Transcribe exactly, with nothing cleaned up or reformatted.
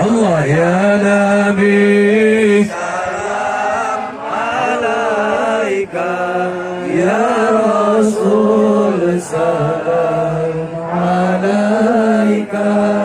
Allah ya Nabi. Salam alaika ya Rasul, salam alaika.